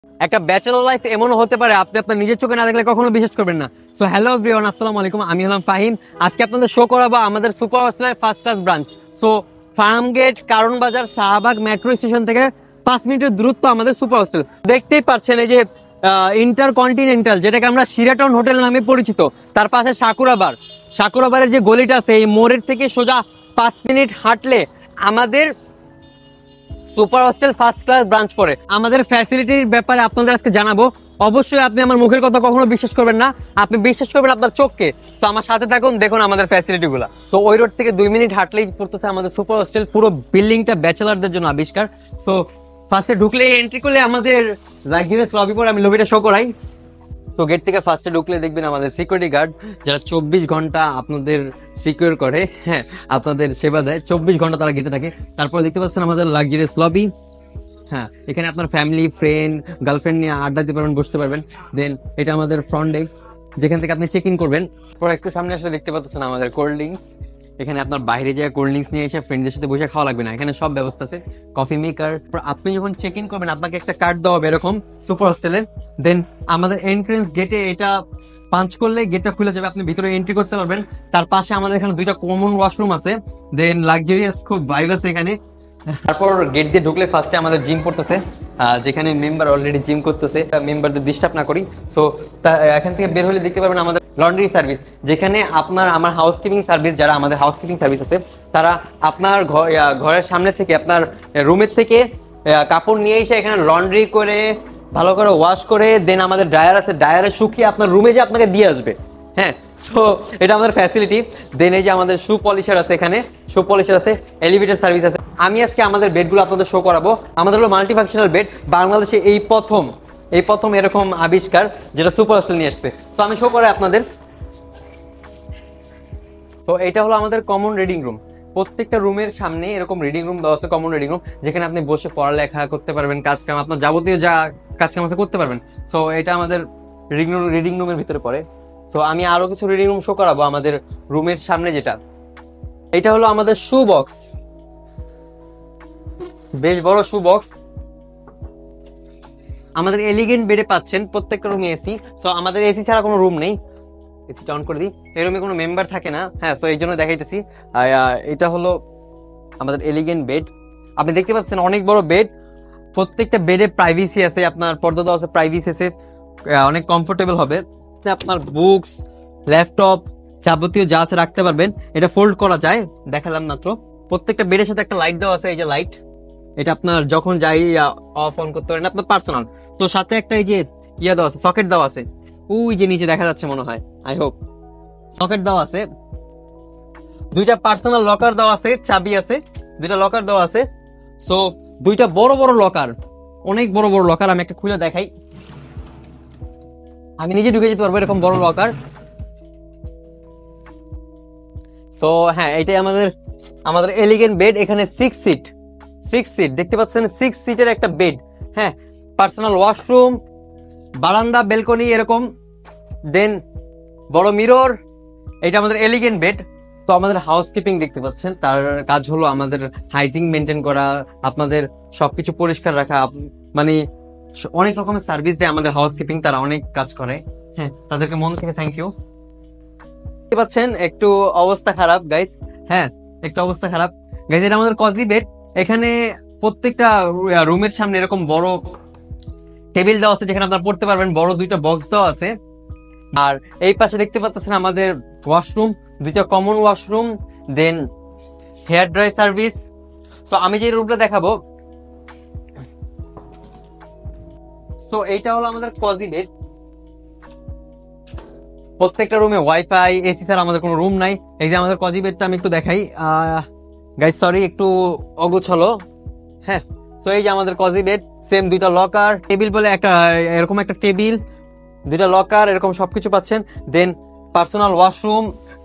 একটা bachelor life এমনও হতে পারে আপনি আপনার নিজের চোখে না দেখলে কখনো বিশ্বাস করবেন না। সো হ্যালো এভরিওয়ান, আসসালামু আলাইকুম, আমি হলাম ফাহিম। আজকে আপনাদের শো করাবো আমাদের সুপার হস্টেলের first class branch. So Farmgate, Karwan Bazar, Shahbag metro station থেকে 5 মিনিটের দূরত্ব আমাদের সুপার হস্টেল। দেখতেই পাচ্ছেন এই যে ইন্টারকন্টিনেন্টাল, যেটাকে আমরা শিরাটন হোটেল নামে পরিচিত, তার পাশে সাকুরাবারের যে গলিটা আছে, এই মোড়ের থেকে সোজা 5 মিনিট হাঁটলে আমাদের super hostel first class branch পড়ে। আমাদের ফ্যাসিলিটির ব্যাপারে আপনাদের আজকে জানাবো। অবশ্যই আপনি আমার মুখের কথা কখনো বিশ্বাস করবেন না, আপনি বিশ্বাস করবেন আপনার চোখকে। সো আমার সাথে থাকুন, দেখুন আমাদের ফ্যাসিলিটি গুলা। সো ওই রোড থেকে 2 মিনিট হাঁটলেই পড়তেছে আমাদের সুপার হস্টেল। পুরো বিল্ডিংটা ব্যাচেলারদের জন্য আবিষ্কার। সো ফার্স্টে ঢুকলে, এন্ট্রি করলে আমাদের লাক্সারিয়াস লবি পরে, আমি লবিটা শো করাই। সো গেট থেকে ফার্স্টে ঢুকলে দেখবেন আমাদের সিকিউরিটি গার্ড, যারা 24 ঘন্টা আপনাদের সিকিউর করে, হ্যাঁ, আপনাদের সেবা দেয়। 24 ঘন্টা তারা গেটে থাকে। তারপরে দেখতে পাচ্ছেন আমাদের লাক্সারিয়াস লবি। হ্যাঁ, এখানে আপনার ফ্যামিলি, ফ্রেন্ড, গার্লফ্রেন্ড নিয়ে আড্ডা দিতে পারবেন, বসতে পারবেন। দেন এটা আমাদের ফ্রন্ট ডেস্ক, যেখান থেকে আপনি চেক ইন করবেন। পর একটু সামনে আসলে দেখতে পাচ্ছেন আমাদের কোল্ড ড্রিঙ্কস। এখানে আপনার বাইরে যায় কোল্ড ড্রিঙ্কস নিয়ে এসে ফ্রেন্ডদের সাথে বসে খাওয়া লাগবে না, এখানে সব ব্যবস্থা আছে। Coffee maker. আপনি যখন চেক ইন করবেন আপনাকে একটা কার্ড দেওয়া হবে এরকম সুপার হস্টেলের। দেন আমাদের এন্ট্রেন্স গেটে এটা পাঞ্চ করলে গেটটা খুলে যাবে, আপনি ভিতরে এন্ট্রি করতে পারবেন। তার পাশে আমাদের এখানে 2টা কমন ওয়াশরুম আছে। দেন লাক্সারিয়াস খুব ভাইব আছে এখানে। তারপর গেট দিয়ে ঢুকলে ফার্স্টে আমাদের জিম পড়তেছে, যেখানে মেম্বার অলরেডি জিম করতেছে, মেম্বারদের ডিস্টার্ব না করি। সো এখান থেকে বের হলে দেখতে পারবেন আমাদের লন্ড্রি সার্ভিস, যেখানে আমার হাউসকিপিং সার্ভিস, যারা আমাদের হাউসকিপিং সার্ভিস আছে, তারা আপনার ঘরের সামনে থেকে, আপনার রুমের থেকে কাপড় নিয়ে এসে এখানে লন্ড্রি করে ভালো করে ওয়াশ করে, দেন আমাদের ড্রায়ার আছে, ড্রায়ারে শুকিয়ে আপনার রুমে যে আপনাকে দিয়ে আসবে। হ্যাঁ, সো এটা আমাদের ফ্যাসিলিটি। দেন এই যে আমাদের শু পলিশার আছে, এখানে শু পলিশার আছে, এলিভেটর সার্ভিস আছে। আমি আজকে আমাদের বেডগুলো আপনাদের শো করাবো। আমাদের হলো মাল্টি ফাংশনাল বেড, বাংলাদেশে এই প্রথম এরকম আবিষ্কার, যেটা সুপার হস্টেল নিয়ে আসছে। সো আমি শো করাই আপনাদের। তো এটা হলো আমাদের কমন রিডিং রুম। প্রত্যেকটা রুমের সামনে এরকম রিডিং রুম দেওয়া আছে, কমন রিডিং রুম, যেখানে আপনি বসে পড়ালেখা করতে পারবেন, কাজকাম, আপনার যাবতীয় যা কাজকাম আছে করতে পারবেন। সো এটা আমাদের রিডিং রুমের ভিতরে পড়ে। সো আমি আরো কিছু রিডিং রুম শো করাবো আমাদের রুমের সামনে। যেটা এটা হলো আমাদের শু বক্স, বেশ বড় শু বক্স। আমাদের এলিগেন্ট বেডে পাচ্ছেন, প্রত্যেকটা রুমে এসি। সো আমাদের এসি ছাড়া কোনো রুম নেই। এসিটা অন করে দিই, এই রুমে কোনো মেম্বার থাকে না। হ্যাঁ, সো এই জন্য দেখাইতেছি। এটা হলো আমাদের এলিগেন্ট বেড। আপনি দেখতে পাচ্ছেন অনেক বড় বেড, প্রত্যেকটা বেডে প্রাইভেসি আছে, আপনার পর্দা দেওয়া আছে, প্রাইভেসি আছে, অনেক কমফোর্টেবল হবে। আপনার বুকস, ল্যাপটপ, যাবতীয় যা আছে রাখতে পারবেন। এটা ফোল্ড করা যায়, দেখালাম মাত্র। প্রত্যেকটা বেডের সাথে একটা লাইট দেওয়া আছে, এই যে লাইট, এটা আপনার যখন যাই অফ অন করতে পারেন, আপনার পার্সোনাল। তো সাথে একটা এই যে ইয়া দেওয়া আছে, সকেট দেওয়া আছে, ওই যে নিচে দেখা যাচ্ছে মনে হয়, আই হোপ সকেট দেওয়া আছে। 2টা পার্সোনাল লকার দেওয়া আছে, চাবি আছে, 2টা লকার দেওয়া আছে। সো 2টা বড় বড় লকার, অনেক বড় বড় লকার। আমি একটা খুলে দেখাই, আমি নিজে ঢুকে যেতে পারবো এরকম বড় লকার। সো হ্যাঁ, এটাই আমাদের এলিগেন্ট বেড। এখানে 6 সিট দেখতে পাচ্ছেন, 6 সিটের একটা বেড। হ্যাঁ, পার্সোনাল ওয়াশরুম, বারান্দা, বেলকনি এরকম। দেন বড় মিরর। এটা আমাদের এলিগেন্ট বেড। তো আমাদের হাউসকিপিং দেখতে পাচ্ছেন, তার কাজ হলো আমাদের হাইজিন মেনটেন করা, আপনাদের সবকিছু পরিষ্কার রাখা। মানে অনেক রকমের সার্ভিস দেয় আমাদের হাউসকিপিং, তারা অনেক কাজ করে। হ্যাঁ, তাদেরকে মন থেকে থ্যাংক ইউ। দেখতে পাচ্ছেন একটু অবস্থা খারাপ গাইস। হ্যাঁ, একটু অবস্থা খারাপ গাইস। এটা আমাদের কজি বেড। এখানে প্রত্যেকটা রুমের সামনে এরকম বড় টেবিল দেওয়া আছে, যেখানে আপনারা পড়তে পারবেন। বড় 2টা বক্স দেওয়া আছে। আর এই পাশে দেখতে পাচ্ছেন আমাদের ওয়াশরুম, 2টা common washroom, then hair dry service. So আমি যে রুমটা দেখাবো, সো এইটা হলো আমাদের কজি বেড। প্রত্যেকটা রুমে ওয়াইফাই, এসি ছাড়া আমাদের কোনো রুম নাই। এই যে আমাদের কজি বেডটা আমি একটু দেখাই গাইস, সরি একটু অগোছালো। হ্যাঁ, সো এই যে আমাদের কজি বেড, সেম 2টা লকার, টেবিল বলে একটা, এরকম একটা টেবিল, 2টা লকার, এরকম সবকিছু পাচ্ছেন। Then personal washroom,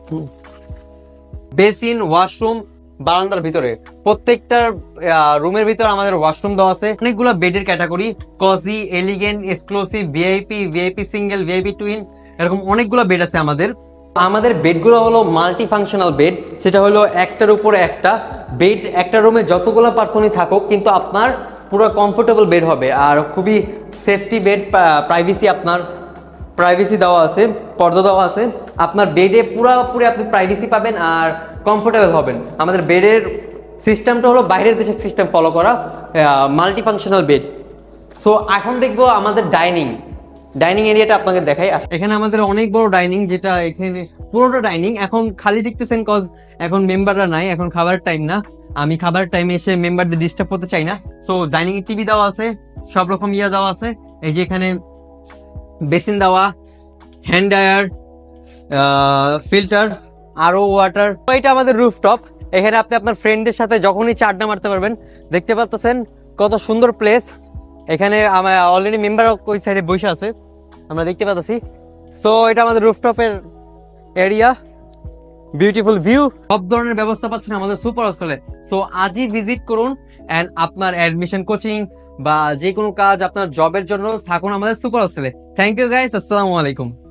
basin, washroom বারান্দার ভিতরে। প্রত্যেকটা রুমের ভিতরে আমাদের ওয়াশরুম দেওয়া আছে। অনেকগুলো বেডের category, cozy, elegant, exclusive, VIP, VIP single, VIP twin, এরকম অনেকগুলো বেড আছে আমাদের বেডগুলো হলো মাল্টি ফাংশনাল বেড। সেটা হলো একটার উপর একটা বেড, একটা রুমে যতগুলো পার্সনই থাকুক, কিন্তু আপনার পুরো কমফোর্টেবল বেড হবে আর খুবই সেফটি বেড, প্রাইভেসি, আপনার প্রাইভেসি দেওয়া আছে, পর্দা দেওয়া আছে। আপনার বেডে পুরোপুরি আপনি প্রাইভেসি পাবেন আর কমফোর্টেবল হবেন। আমাদের বেডের সিস্টেমটা হলো বাইরের দেশের সিস্টেম ফলো করা, মাল্টি ফাংশনাল বেড। সো এখন দেখবো আমাদের ডাইনিং এরিয়াটা আপনাকে দেখাই। এখানে আমাদের অনেক বড় ডাইনিং, যেটা এখানে পুরোটা ডাইনিং। এখন খালি দেখতেছেন কজ এখন মেম্বাররা নাই, এখন খাবার টাইম না। আমি খাবার টাইমে এসে মেম্বারদের ডিস্টার্ব করতে চাই না। সো ডাইনিং এ টিভি দেওয়া আছে, সব রকম দেওয়া আছে। এই যে এখানে বেসিন দেওয়া, হ্যান্ড ড্রায়ার, ফিল্টার, আরও ওয়াটার। এটা আমাদের রুফটপ। এখানে আপনি আপনার ফ্রেন্ডদের সাথে যখনই আড্ডা মারতে পারবেন। দেখতে পাচ্ছেন কত সুন্দর প্লেস। এখানে আমার অলরেডি মেম্বার ওই সাইডে বসে আছে, আমরা দেখতে পাচ্ছি। সো এটা আমাদের রুফটপের এরিয়া, বিউটিফুল ভিউ, সব ধরনের ব্যবস্থা পাচ্ছেন আমাদের সুপার হোস্টেলে। সো আজই ভিজিট করুন এন্ড আপনার অ্যাডমিশন, কোচিং বা যে কোনো কাজ, আপনার জবের জন্য থাকুন আমাদের সুপার হোস্টেলে। থ্যাংক ইউ গাইস, আসসালামু আলাইকুম।